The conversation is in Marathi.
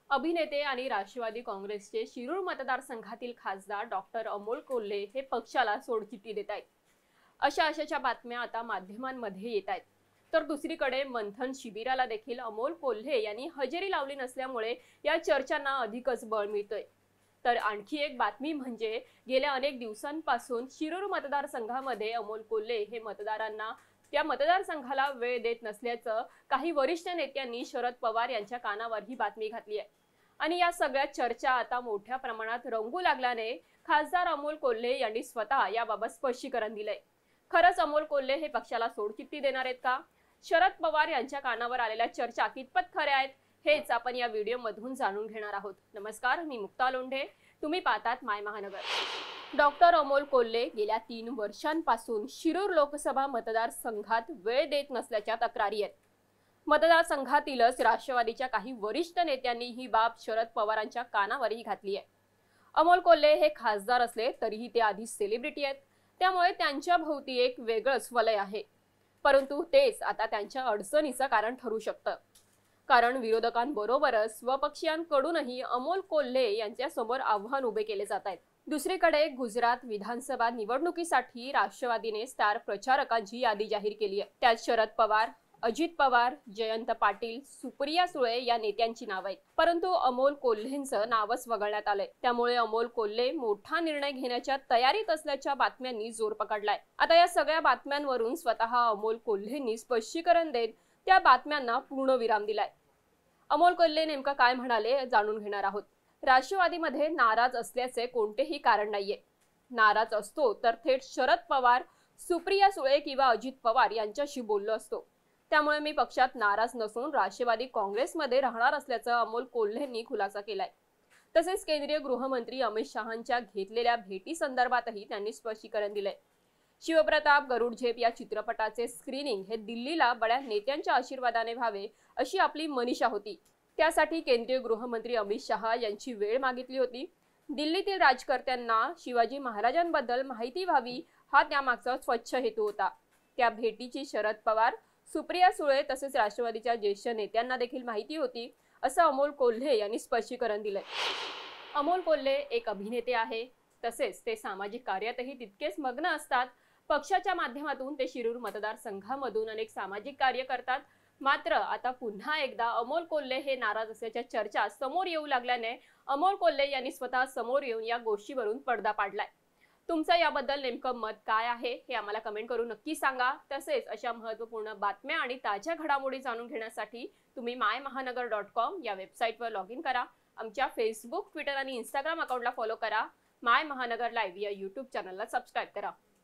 अभिनेते आणि राष्ट्रवादी काँग्रेसचे शिरूर मतदारसंघातील खासदार डॉक्टर अमोल कोल्हे हे पक्षाला सोडचिठ्ठी देत आहेत. अशाच्या बातम्या आता माध्यमांमध्ये येत आहेत. तर दुसरीकडे मंथन शिबिराला देखील अमोल कोल्हे यांनी हजेरी लावली नसल्यामुळे या चर्चांना अधिकच बळ मिळतंय. तर आणखी एक बातमी म्हणजे गेल्या अनेक दिवसांपासून शिरूर मतदारसंघामध्ये अमोल कोल्हे हे मतदारांना या मतदारसंघाला वेळ देत नसल्याचं काही वरिष्ठ नेत्यांनी शरद पवार यांच्या कानावर ही बातमी घातली आहे. आणि या सगळ्या चर्चा आता मोठ्या प्रमाणात रंगू लागल्याने खासदार अमोल कोल्हे यांनी स्वतः याबाबत स्पष्टीकरण दिलंय. खरंच अमोल कोल्हे हे पक्षाला सोडचिठ्ठी देणार आहेत का? शरद पवार यांच्या कानावर आलेल्या चर्चा कितपत खऱ्या आहेत हेच आपण या व्हिडिओ मधून जाणून घेणार आहोत. नमस्कार, मी मुक्ता लोंढे. तुम्ही पाहतात माय महानगर. डॉक्टर अमोल कोल्हे गेल्या 3 वर्षांपासून शिरूर लोकसभा मतदारसंघात वेळ देत नसल्याच्या तक्रारी आहेत. मतदारसंघातीलच राष्ट्रवादीच्या काही वरिष्ठ नेत्यांनी ही बाब शरद पवारांच्या कानावरही घातली आहे. अमोल कोल्हे हे खासदार असले तरीही ते आधी सेलिब्रिटी आहेत, त्यामुळे त्यांच्या भोवती एक वेगळंच वलय आहे. परंतु तेच आता त्यांच्या अडचणीचं कारण ठरू शकतं. कारण विरोधकांबरोबरच स्वपक्षीयांकडूनही अमोल कोल्हे यांच्या समोर आव्हान उभे केले जात आहेत. दुसरीकडे गुजरात विधानसभा निवडणुकीसाठी राष्ट्रवादीने स्टार प्रचारकांची यादी जाहीर केली आहे. त्यात शरद पवार, अजित पवार, जयंत पाटील, सुप्रिया सुळे या नेत्यांची नाव आहेत. परंतु अमोल कोल्हेंचं नावच वगळण्यात आलंय. त्यामुळे अमोल कोल्हे मोठा निर्णय घेण्याच्या तयारीत असल्याच्या बातम्यांनी जोर पकडलाय. आता या सगळ्या बातम्यांवरून स्वतः अमोल कोल्हेंनी स्पष्टीकरण देत त्या बातम्यांना पूर्णविराम दिलाय. अमोल कोल्हे नेमका काय म्हणाले जाणून घेणार आहोत. राष्ट्रवादीमध्ये नाराज असल्याचे कोणतेही कारण नाहीये. नाराज असतो तर थेट शरद पवार, सुप्रिया सुळे किंवा अजित पवार यांच्याशी बोललो असतो. त्यामुळे मी पक्षात नाराज नसून राष्ट्रवादी काँग्रेसमध्ये राहणार असल्याचं अमोल कोल्हेंनी खुलासा केलाय. तसेच केंद्रीय गृहमंत्री अमित शहांच्या घेतलेल्या भेटी संदर्भातही त्यांनी स्पष्टीकरण दिलंय. शिवप्रताप गरुड झेप या चित्रपटाचे स्क्रीनिंग हे दिल्लीला बड्या नेत्यांच्या आशीर्वादाने व्हावे अशी आपली मनीषा होती. त्यासाठी केंद्रीय गृहमंत्री अमित शहा यांची वेळ मागितली होती. दिल्लीतील राजकर्त्यांना शिवाजी महाराजांबद्दल माहिती व्हावी हा त्यामागचा स्वच्छ हेतू होता. त्या भेटीची शरद पवार, सुप्रिया सुळे तसेच राष्ट्रवादीच्या ज्येष्ठ नेत्यांना देखील माहिती होती, असं अमोल कोल्हे यांनी स्पष्टीकरण दिलंय. अमोल कोल्हे एक अभिनेते आहे, तसेच ते सामाजिक कार्यातही तितकेच मग्न असतात. पक्षाच्या माध्यमातून ते शिरूर मतदारसंघामधून अनेक सामाजिक कार्य करतात. मात्र आता पुन्हा एकदा अमोल कोल्हे हे नाराज असल्याच्या चर्चा समोर येऊ लागल्याने अमोल कोल्हे यांनी स्वतः समोर येऊन या गोष्टीवरून पडदा पाडलाय. तुमचं याबद्दल नेमकं मत काय आहे हे आम्हाला कमेंट करून नक्की सांगा. तसेच अशा महत्त्वपूर्ण बातम्या आणि ताज्या घडामोडी जाणून घेण्यासाठी तुम्ही mymahanagar.com या वेबसाईटवर लॉग इन करा. आमच्या फेसबुक, ट्विटर आणि इंस्टाग्राम अकाउंटला फॉलो करा. माय महानगर लाईव्ह या यूट्यूब चॅनलला सबस्क्राईब करा.